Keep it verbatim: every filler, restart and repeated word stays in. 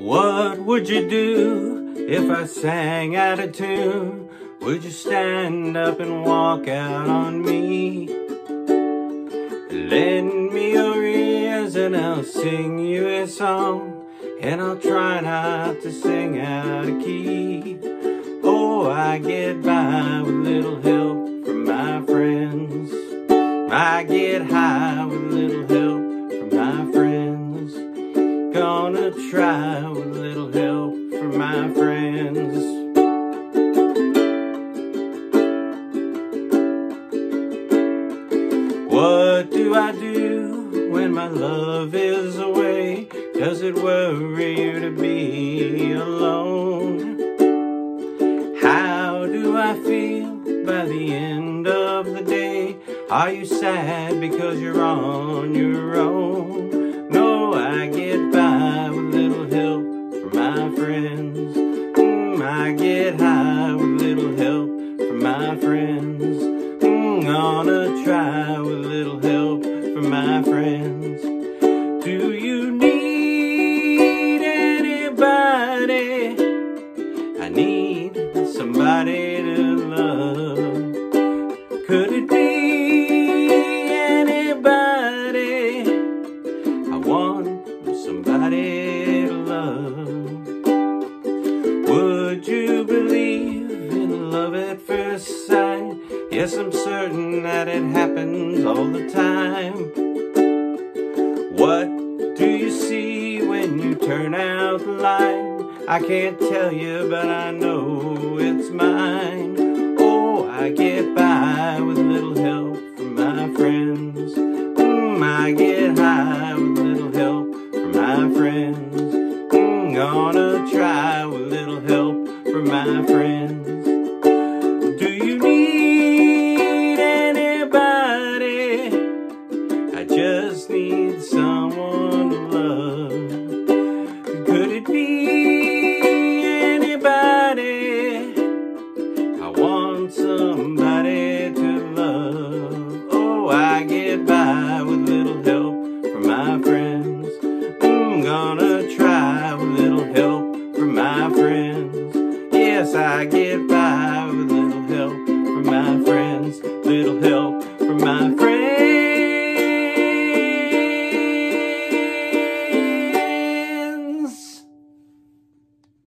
What would you do if I sang out of tune? Would you stand up and walk out on me? Lend me your ears and I'll sing you a song, and I'll try not to sing out of key. Oh, I get by with little help from my friends. I get high with little help from my friends. Gonna try with little help from my friends. What do I do when my love is away? Does it worry you to be alone? How do I feel by the end of the day? Are you sad because you're on your own? No, I get by with little help from my friends. Mm, I get high with little help from my friends. Mm, gonna try with little help from my friends. Do you need anybody? I need somebody to love. Could it be anybody? I want somebody to love. Would you believe in love at first sight? Yes, I'm certain that it happens all the time. What do you see when you turn out the light? I can't tell you, but I know it's mine. Oh, I get by with little help from my friends. Mm, I get high with little help from my friends. Mm, gonna try with little help from my friends. Do you need anybody? I just need someone to love. Could it be anybody? I want somebody to love. Oh, I get by with little help from my friends. I'm gonna try with little help from my friends. Yes, I get by